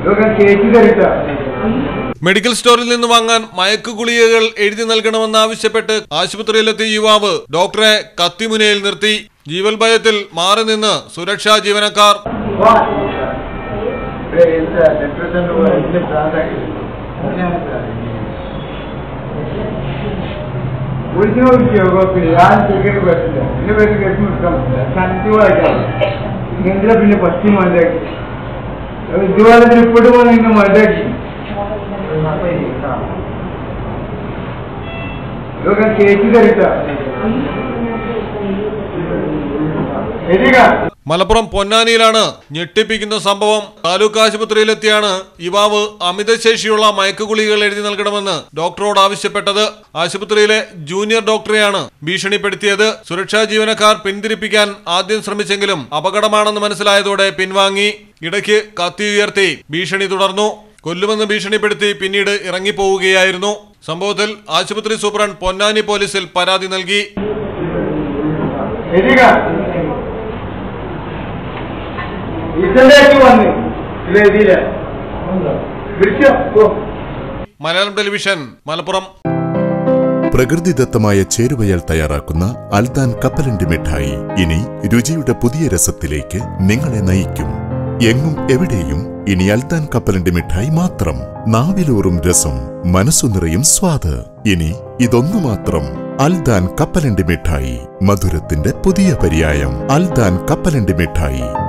Medical സ്റ്റോറിൽ നിന്ന് വാങ്ങാൻ മയക്കുഗുളികകൾ എഴുതി നൽകണമെന്നാവശ്യപ്പെട്ട് ആശുപത്രിയിലെത്തിയ യുവാവ് ഡോക്ടറെ കത്തിമുനയിൽ നിർത്തി. ജീവൽ ഭയത്തിൽ മാറി നിന്ന് സുരക്ഷാ ജീവനക്കാർ. പിന്നെ പശ്ചിമ മണ്ടാക്കി ഉദ്യോഗത്തിന് ഇപ്പോഴും നിങ്ങൾ മണ്ടാക്കി കേസ് തരിട്ടാ. മലപ്പുറം പൊന്നാനിയിലാണ് ഞെട്ടിപ്പിക്കുന്ന സംഭവം. താലൂക്ക് ആശുപത്രിയിലെത്തിയാണ് യുവാവ് അമിതശേഷിയുള്ള മയക്കുഗുളികകൾ എഴുതി നൽകണമെന്ന് ഡോക്ടറോട് ആവശ്യപ്പെട്ടത്. ആശുപത്രിയിലെ ജൂനിയർ ഡോക്ടറെയാണ് ഭീഷണിപ്പെടുത്തിയത്. സുരക്ഷാ ജീവനക്കാർ പിന്തിരിപ്പിക്കാൻ ആദ്യം ശ്രമിച്ചെങ്കിലും അപകടമാണെന്ന് മനസ്സിലായതോടെ പിൻവാങ്ങി. ഇടയ്ക്ക് കത്തി ഉയർത്തി ഭീഷണി തുടർന്നു. കൊല്ലുമെന്ന് ഭീഷണിപ്പെടുത്തി പിന്നീട് ഇറങ്ങിപ്പോവുകയായിരുന്നു. സംഭവത്തിൽ ആശുപത്രി സൂപ്രണ്ട് പൊന്നാനി പോലീസിൽ പരാതി നൽകി. മലയാളം ടെലിവിഷൻ മലപ്പുറം. പ്രകൃതിദത്തമായ ചേരുവയാൽ തയ്യാറാക്കുന്ന അൽദാൻ കപ്പലണ്ടി മിഠായി ഇനി രുചിയുടെ പുതിയ രസത്തിലേക്ക് നിങ്ങളെ നയിക്കും. എങ്ങും എവിടെയും ഇനി അൽദാൻ കപ്പലണ്ടി മിഠായി മാത്രം. നാവിലൂറും രസം, മനസ്സു നിറയും സ്വാദ്. ഇനി ഇതൊന്നു മാത്രം. അൽദാൻ കപ്പലണ്ടി മിഠായി, മധുരത്തിന്റെ പുതിയ പര്യായം. അൽദാൻ കപ്പലണ്ടി മിഠായി.